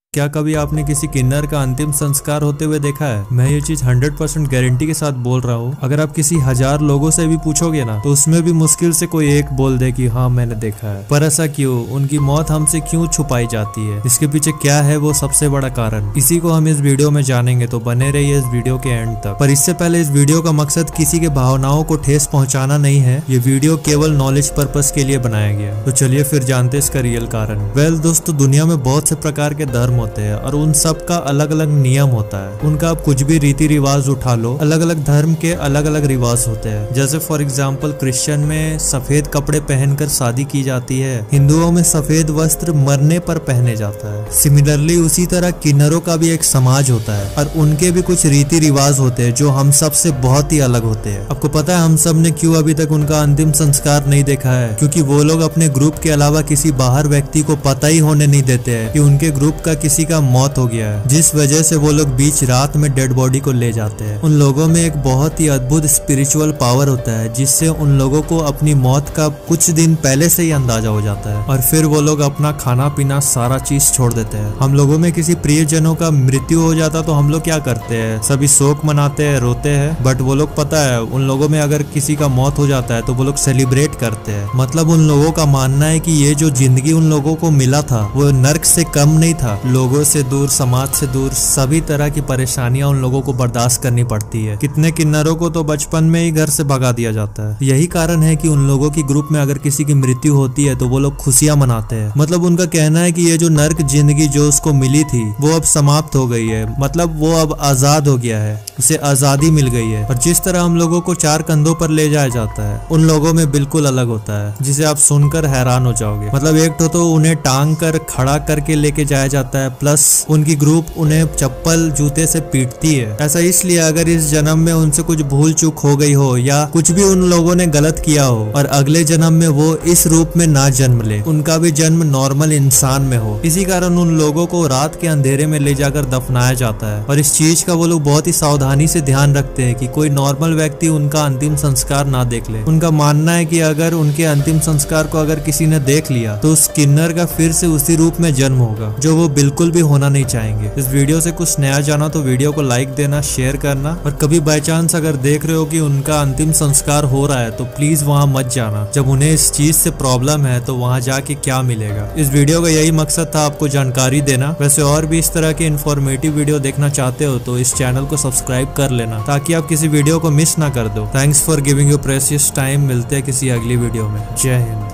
क्या कभी आपने किसी किन्नर का अंतिम संस्कार होते हुए देखा है? मैं ये चीज 100% गारंटी के साथ बोल रहा हूँ। अगर आप किसी 1000 लोगों से भी पूछोगे ना, तो उसमें भी मुश्किल से कोई एक बोल दे कि हाँ मैंने देखा है। पर ऐसा क्यों? उनकी मौत हमसे क्यों छुपाई जाती है? इसके पीछे क्या है वो सबसे बड़ा कारण? इसी को हम इस वीडियो में जानेंगे, तो बने रहिए इस वीडियो के एंड तक। पर इससे पहले इस वीडियो का मकसद किसी के भावनाओं को ठेस पहुँचाना नहीं है। ये वीडियो केवल नॉलेज पर्पज के लिए बनाया गया। तो चलिए फिर जानते इसका रियल कारण। वेल दोस्तों, दुनिया में बहुत से प्रकार के धर्म होते हैं और उन सबका अलग अलग नियम होता है। उनका आप कुछ भी रीति रिवाज उठा लो, अलग अलग धर्म के अलग अलग रिवाज होते हैं। जैसे फॉर एग्जाम्पल क्रिश्चियन में सफेद कपड़े पहनकर शादी की जाती है, हिंदुओं में सफेद वस्त्र मरने पर पहने जाता है। सिमिलरली उसी तरह किन्नरों का भी एक समाज होता है और उनके भी कुछ रीति रिवाज होते हैं जो हम सब से बहुत ही अलग होते हैं। आपको पता है हम सब ने क्यों अभी तक उनका अंतिम संस्कार नहीं देखा है? क्योंकि वो लोग अपने ग्रुप के अलावा किसी बाहर व्यक्ति को पता ही होने नहीं देते हैं कि उनके ग्रुप का किसी का मौत हो गया है, जिस वजह से वो लोग बीच रात में डेड बॉडी को ले जाते हैं। उन लोगों में एक बहुत ही अद्भुत स्पिरिचुअल पावर होता है, जिससे उन लोगों को अपनी मौत का कुछ दिन पहले से ही अंदाजा हो जाता है और फिर वो लोग अपना खाना पीना सारा चीज छोड़ देते हैं। हम लोगों में किसी प्रियजनों का मृत्यु हो जाता तो हम लोग क्या करते हैं? सभी शोक मनाते हैं, रोते हैं। बट वो लोग पता है उन लोगों में अगर किसी का मौत हो जाता है तो वो लोग सेलिब्रेट करते हैं। मतलब उन लोगों का मानना है कि ये जो जिंदगी उन लोगों को मिला था वो नर्क से कम नहीं था। लोगों से दूर, समाज से दूर, सभी तरह की परेशानियां उन लोगों को बर्दाश्त करनी पड़ती है। कितने किन्नरों को तो बचपन में ही घर से भगा दिया जाता है। यही कारण है कि उन लोगों की ग्रुप में अगर किसी की मृत्यु होती है तो वो लोग खुशियां मनाते हैं। मतलब उनका कहना है कि ये जो नर्क जिंदगी जो उसको मिली थी वो अब समाप्त हो गई है। मतलब वो अब आजाद हो गया है, उसे आजादी मिल गई है। और जिस तरह हम लोगों को 4 कंधों पर ले जाया जाता है, उन लोगों में बिल्कुल अलग होता है, जिसे आप सुनकर हैरान हो जाओगे। मतलब एक तो उन्हें टांग कर खड़ा करके लेके जाया जाता है, प्लस उनकी ग्रुप उन्हें चप्पल जूते से पीटती है। ऐसा इसलिए अगर इस जन्म में उनसे कुछ भूल चूक हो गई हो या कुछ भी उन लोगों ने गलत किया हो और अगले जन्म में वो इस रूप में ना जन्म ले, उनका भी जन्म नॉर्मल इंसान में हो। इसी कारण उन लोगों को रात के अंधेरे में ले जाकर दफनाया जाता है और इस चीज का वो लोग बहुत ही सावधानी से ध्यान रखते हैं कि कोई नॉर्मल व्यक्ति उनका अंतिम संस्कार ना देख ले। उनका मानना है कि अगर उनके अंतिम संस्कार को अगर किसी ने देख लिया तो उस किन्नर का फिर से उसी रूप में जन्म होगा, जो वो बिल्कुल भी होना नहीं चाहेंगे। इस वीडियो से कुछ नया जाना तो वीडियो को लाइक देना, शेयर करना, और कभी बाय चांस अगर देख रहे हो कि उनका अंतिम संस्कार हो रहा है तो प्लीज वहां मत जाना। जब उन्हें इस चीज से प्रॉब्लम है तो वहां जाके क्या मिलेगा? इस वीडियो का यही मकसद था, आपको जानकारी देना। वैसे और भी इस तरह के इन्फॉर्मेटिव वीडियो देखना चाहते हो तो इस चैनल को सब्सक्राइब कर लेना, ताकि आप किसी वीडियो को मिस ना कर दो। Thanks for giving your precious time. मिलते हैं किसी अगली वीडियो में। जय हिंद।